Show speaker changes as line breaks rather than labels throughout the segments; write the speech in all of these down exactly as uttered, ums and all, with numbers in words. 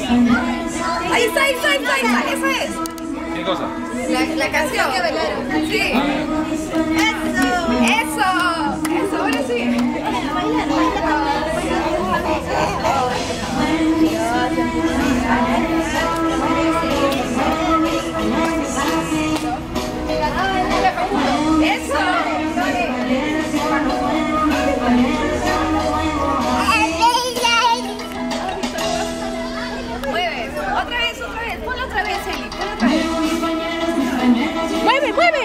Ahí está, ahí está, ahí está, ahí está, eso es.
¿Qué cosa?
La, la canción que bailaron. Sí. Eso. Eso. Eso, ahora sí. Eso. Mueves. Otra vez, otra vez. Ponlo otra vez, Eli. Ponlo otra vez.
¡Mueve, mueve!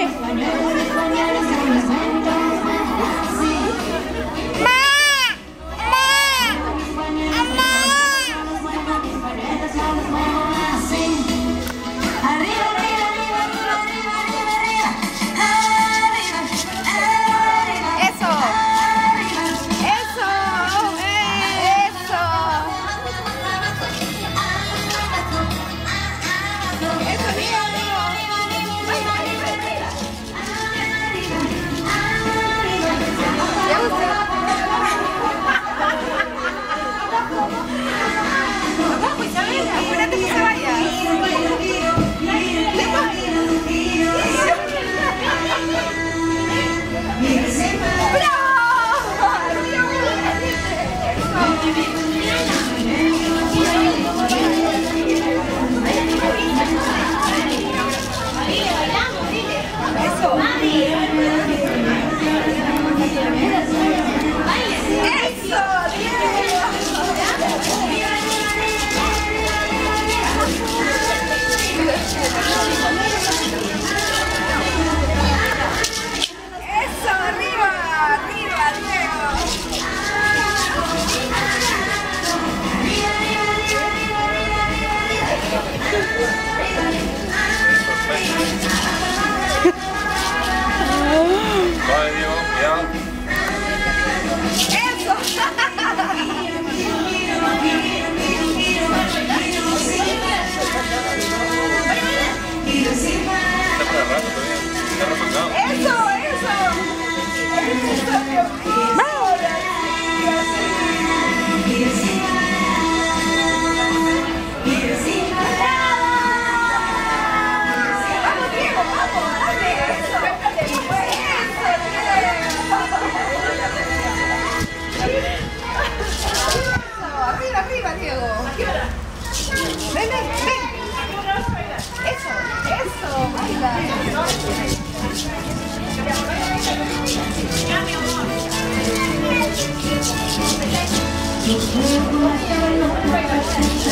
Vale, Diego, cuidado.
¡Eso!
Está para rato todavía. Está refrescado.
¡Eso, eso! ¡Eso, Dios mío! ¡Vamos, Diego, vamos! ¡Dale! ¡Eso! Arriba, arriba, Diego. Ven, ven, ven. Eso, eso, baila. Ya, mi amor.